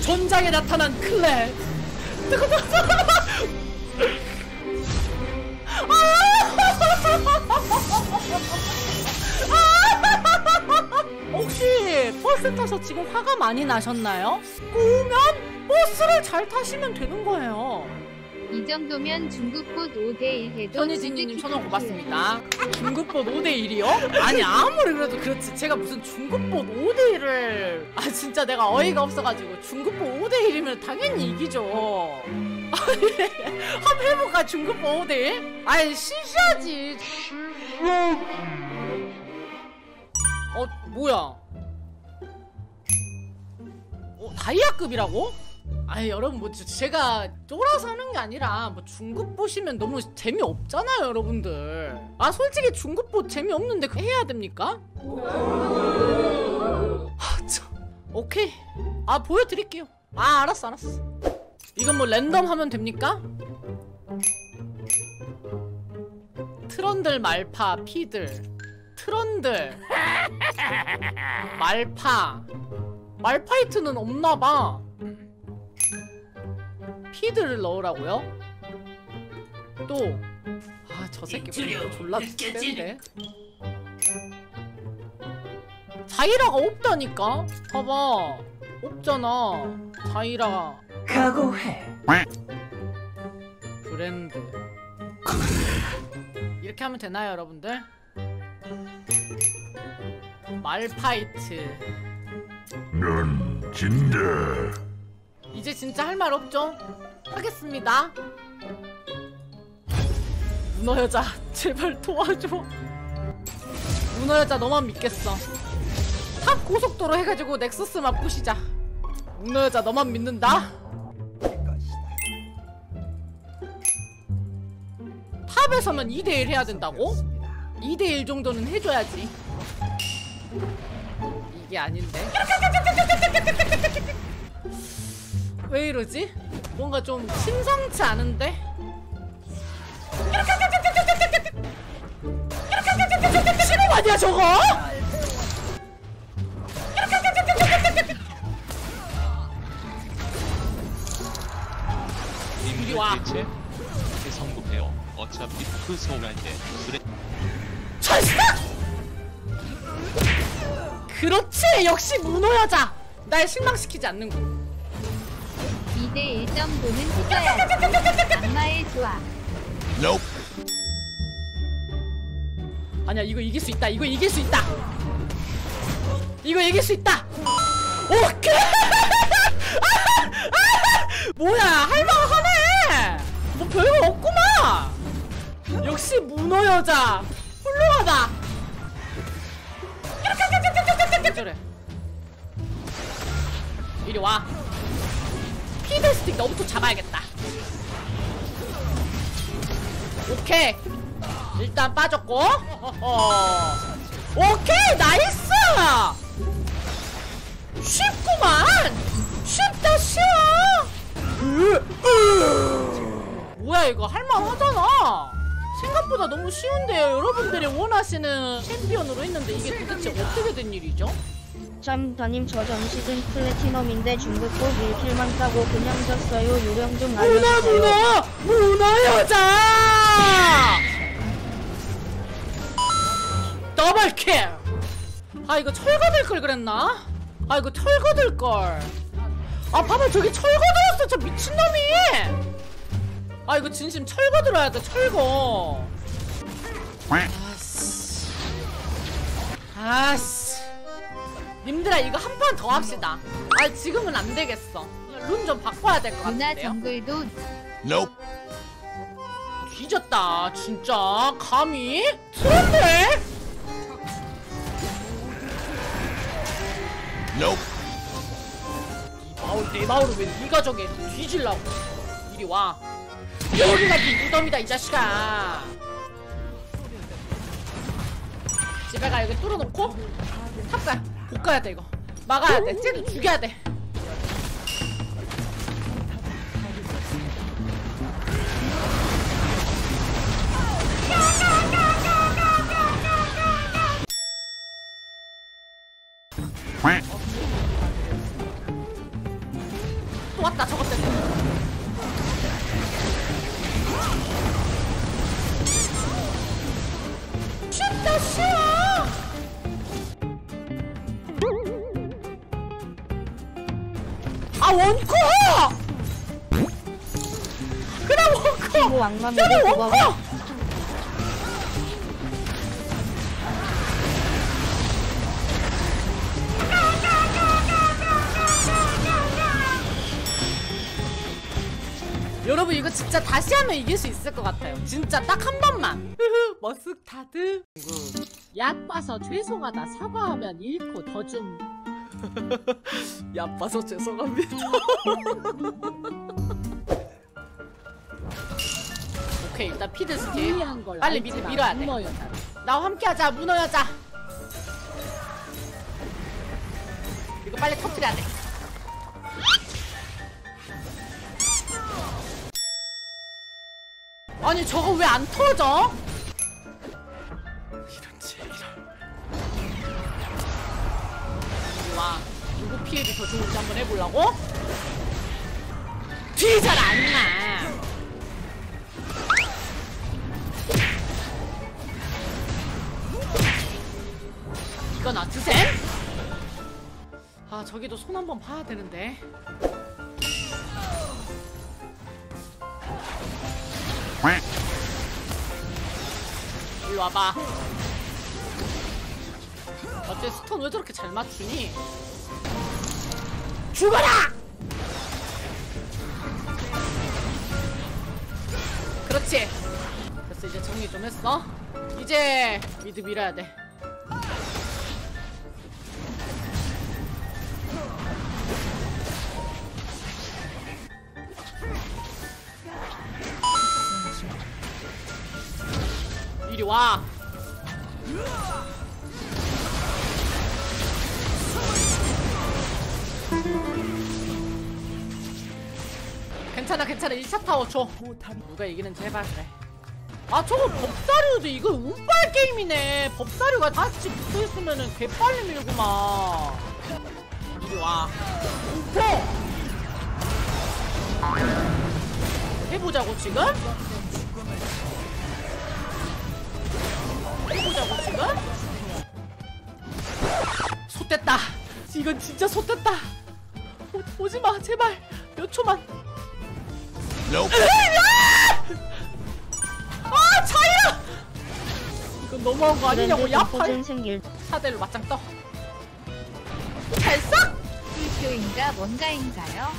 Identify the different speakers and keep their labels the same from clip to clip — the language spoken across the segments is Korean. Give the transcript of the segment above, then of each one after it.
Speaker 1: 전장에 나타난 클레. 혹시 버스 타서 지금 화가 많이 나셨나요? 꼬우면 버스를 잘 타시면 되는 거예요.
Speaker 2: 이 정도면 중국꽃 5대1 해도
Speaker 1: 현희진님 천원 고맙습니다. 중국꽃 5대1이요? 아니 아무리 그래도 그렇지 제가 무슨 중국꽃 5대1을 아 진짜 내가 어이가 없어가지고 중국꽃 5대1이면 당연히 이기죠. 아니 한번 해볼까 중국꽃 5대1? 아니 시시하지. 뭐야 다이아급이라고? 아니 여러분 뭐 제가 쫄아서 하는 게 아니라 뭐 중급 보시면 너무 재미없잖아요 여러분들. 아 솔직히 중급 보 재미없는데 해야 됩니까? 오케이 보여드릴게요. 알았어 이건 뭐 랜덤 하면 됩니까? 트런들 말파 피들 트런들 말파이트는 없나봐. 피드를 넣으라고요? 또 저 새끼 뭐 졸라 센데. 자이라가 없다니까? 봐봐 없잖아 자이라.
Speaker 3: 각오해.
Speaker 1: 브랜드 이렇게 하면 되나요 여러분들? 말파이트
Speaker 4: 넌 진다.
Speaker 1: 이제 진짜 할 말 없죠? 하겠습니다. 문어여자 제발 도와줘. 문어여자 너만 믿겠어. 탑 고속도로 해가지고 넥서스만 부시자. 문어여자 너만 믿는다. 탑에서만 2대1 해야 된다고? 2대1 정도는 해줘야지. 이게 아닌데? 왜 이러지? 뭔가 좀 심상치 않은데? 신호 아니야 저거? 이리 와.
Speaker 5: 성공해요. 어차피 그 소할 때 그래.
Speaker 1: 철사! 그렇지! 역시 문어여자! 날 실망시키지 않는군.
Speaker 2: 2대1 정도는 해줘야지. 악마의 조화.
Speaker 4: Nope.
Speaker 1: 아니야 이거 이길 수 있다. 이거 이길 수 있다. 이거 이길 수 있다. 오케이! 뭐야 할만하네. 뭐 별거 없구만. 역시 문어여자 훌륭하다. 왜 저래? 이리 와. 피드스틱 너부터 잡아야겠다. 오케이 일단 빠졌고. 오케이 나이스. 쉽구만. 쉽다 쉬워. 뭐야 이거 할만하잖아. 생각보다 너무 쉬운데요. 여러분들이 원하시는 챔피언으로 했는데 이게 도대체 어떻게 된 일이죠?
Speaker 6: 짬다님 저 전 시즌 플래티넘인데 중국고 1킬만 따고 그냥 졌어요. 요령 좀 알려주세요.
Speaker 1: 문어여자! 더블킬! 이거 철거될 걸 그랬나? 이거 철거될 걸. 봐봐 저기 철거 들었어 저 미친놈이! 이거 진심 철거 들어야 돼 철거. 아씨 님들아 이거 한 판 더 합시다. 지금은 안 되겠어. 룬 좀 바꿔야 될 것
Speaker 2: 누나
Speaker 1: 같은데요?
Speaker 2: 정글도
Speaker 4: Nope.
Speaker 1: 뒤졌다 진짜. 감히? 트런들?
Speaker 4: Nope.
Speaker 1: 내 마을을 왜 네가 저게 뒤질라고. 이리 와. 여기가 네 무덤이다 이 자식아. 집에 가. 여기 뚫어놓고 탑가. 못 가야 돼 이거. 막아야 돼. 쟤도 죽여야 돼. 또 왔다 저것 때문에. 쉽다 쉬워. 아 원코. 그래 원코.
Speaker 6: 뭐 악마면
Speaker 1: 저래
Speaker 6: 그거
Speaker 1: 원코. 여러분 이거 진짜 다시 하면 이길 수 있을 것 같아요. 진짜 딱 한 번만. 머스타드. 약 봐서 죄송하다 사과하면 잃고 더 좀. 약 봐서 죄송합니다. 오케이 일단 피드 스킬. 빨리 미드 밀어야 돼. 나와 함께하자 문어 여자. 이거 빨리 터뜨려야 돼. 아니 저거 왜 안 터져? 이런 제기를. 와 누구 피해도 더 좋은지 한번 해보려고? 뒤 잘 안 나. 이건 어트셈? 아 저기도 손 한번 봐야 되는데. 일로 와봐. 어째 스톤 왜 저렇게 잘 맞추니? 죽어라! 그렇지. 됐어 이제 정리 좀 했어. 이제 미드 밀어야 돼. 이리 와. 괜찮아 괜찮아 1차 타워 줘. 누가 이기는지 해봐 그래. 아 저거 법사류도 이거 운빨 게임이네. 법사류가 같이 붙어있으면은 개빨리 밀구만. 이리 와. 공포 해보자고 지금? 해보자고 지금? 솥됐다. 이건 진짜 솥됐다. 오지마 제발 몇 초만.
Speaker 4: Nope.
Speaker 1: 아 차이야. 이건 너무한 거 아니냐고.
Speaker 6: 그런데
Speaker 1: 야팔
Speaker 6: 공포증 생길.
Speaker 1: 사대로 맞짱 떠. 발싹.
Speaker 2: 불교인가 뭔가인가요?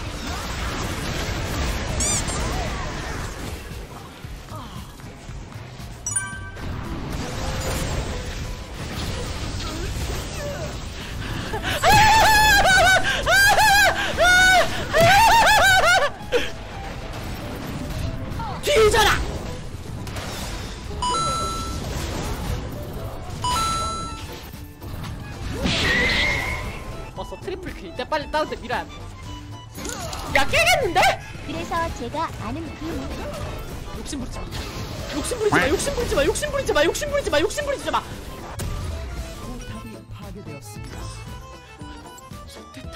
Speaker 1: 뒤져라. 벌써 트리플 킬. 이때 빨리 다운데 밀어야 돼. 야 깨겠는데?
Speaker 6: 그래서 제가 아는 그
Speaker 1: 욕심부리지 마. 욕심부리지 마. 욕심부리지 마. 욕심부리지 마. 욕심부리지 마. 욕심부리지 마. 좋겠다.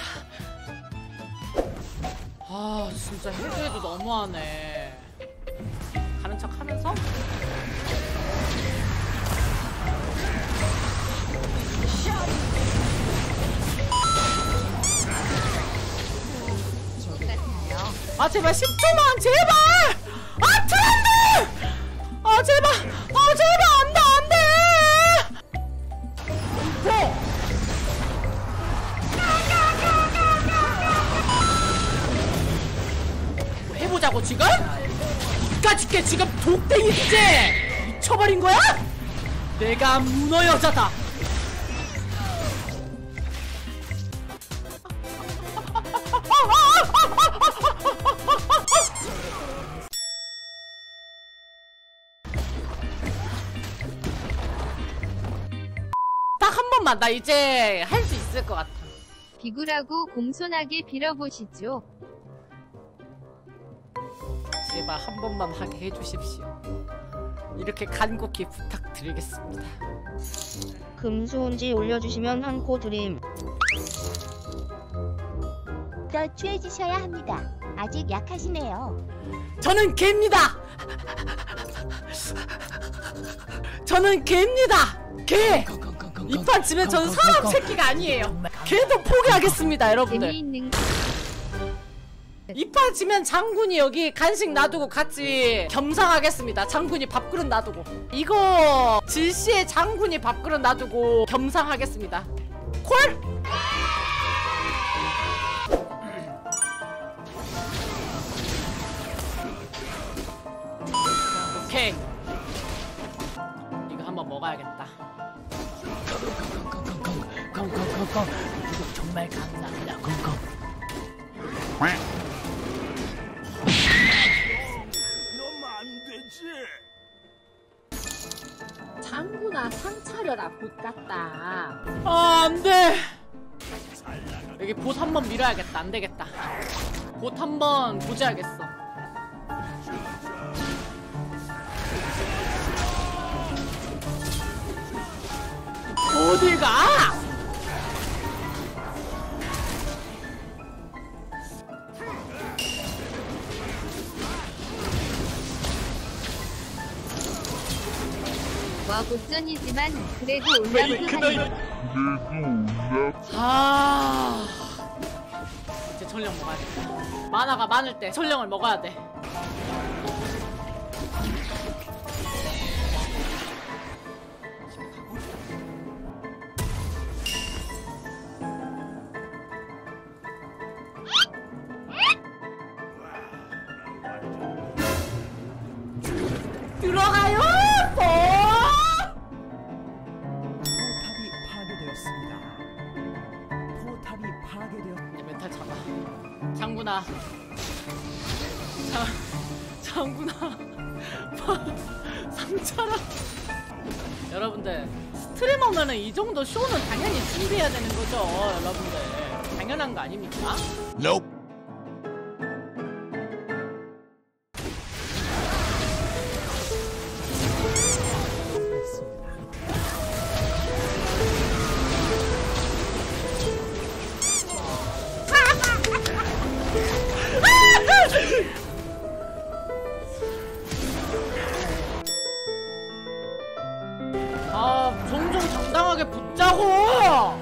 Speaker 1: 아 진짜 해도 너무하네. 가는 척 하면서 아 제발 10초만 제발. 아 트렌드. 아 제발. 아 제발 안돼 안돼. 해보자고 지금? 이까짓 게 지금 독땡이 주제 미쳐버린 거야? 내가 문어 여자다. 딱 한 번만. 나 이제 할 수 있을 것 같아.
Speaker 2: 비구라고 공손하게 빌어보시죠.
Speaker 1: 제발 한 번만 하게 해주십시오. 이렇게 간곡히 부탁드리겠습니다.
Speaker 6: 금수온지 올려주시면 한 코 드림.
Speaker 3: 더 추해지셔야 합니다. 아직 약하시네요.
Speaker 1: 저는 개입니다. 저는 개입니다. 개. 이 판 지면 저는 사람 새끼가 아니에요. 개도 포기하겠습니다, 여러분들.
Speaker 2: 재미있는
Speaker 1: 이 판 지면 장군이 여기 간식 놔두고 같이 겸상하겠습니다. 장군이 밥그릇 놔두고. 이거 질시에 장군이 밥그릇 놔두고 겸상하겠습니다. 콜! 오케이. 이거 한번 먹어야겠다. 정말 감사합니다.
Speaker 4: 너무 안 되지.
Speaker 1: 장군아 상 차려라. 봇 같다. 아 안돼. 여기 봇 한번 밀어야겠다. 안되겠다. 봇 한번 보자야겠어. 어딜 가?
Speaker 2: 와 곧전이지만 그래도 올라프 하니
Speaker 1: 아 이제 전령 먹어야겠다. 만화가 많을 때 전령을 먹어야 돼. 들어가요!
Speaker 7: 포탑이 파괴되었습니다. 포탑이 파괴되었.
Speaker 1: 멘탈 잡아. 장군아. 장군아. 상처라. 여러분들 스트리머면은 이 정도 쇼는 당연히 준비해야 되는 거죠, 여러분들. 당연한 거 아닙니까?
Speaker 4: Nope.
Speaker 1: 아, 종종 정당하게 붙자고!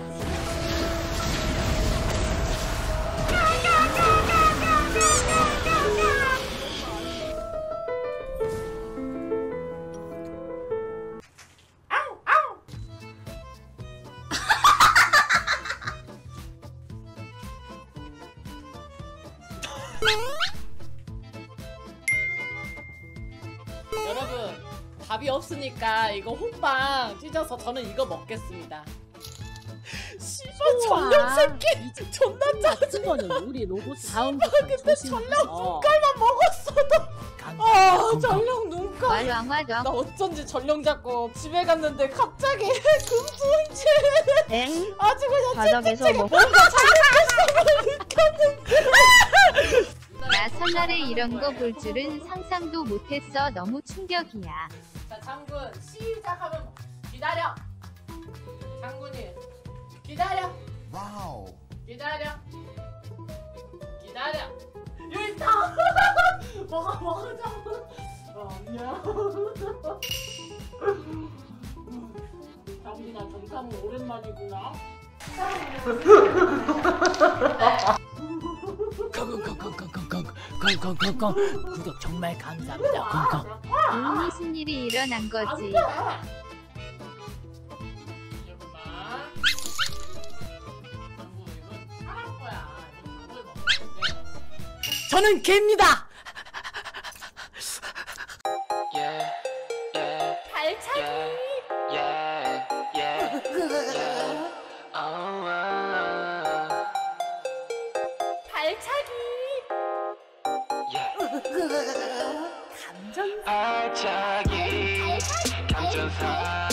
Speaker 1: 여러분 답이 없으니까 이거 호빵 찢어서 저는 이거 먹겠습니다. 씨발 전령 새끼 존나 짜증.
Speaker 8: 거는 우리 로봇 다음부터
Speaker 1: 근데 전령 눈깔만 먹었어도 아 전령 눈깔.
Speaker 2: 말왕화정
Speaker 1: 나 어쩐지 전령 잡고 집에 갔는데 갑자기 금수인지
Speaker 6: 엥?
Speaker 1: 아주 그냥
Speaker 6: 바닥에서 뭐
Speaker 1: 뭔가 잘못했음을 느꼈는데.
Speaker 2: 나 설날에 이런 거 볼 줄은 상상도 못했어. 너무 충격이야.
Speaker 1: 자 장군 시작하면 기다려. 장군이 기다려.
Speaker 4: 와우.
Speaker 1: 기다려. 기다려. 여기 있다. 먹어 장군. 안녕. 장군아 정상은 오랜만이구나.
Speaker 8: 구독 정말 감사합니다.
Speaker 2: 무슨 일이 일어난 거지?
Speaker 1: 저는 개입니다. 발차기. 발차기.
Speaker 9: 발차기 감정사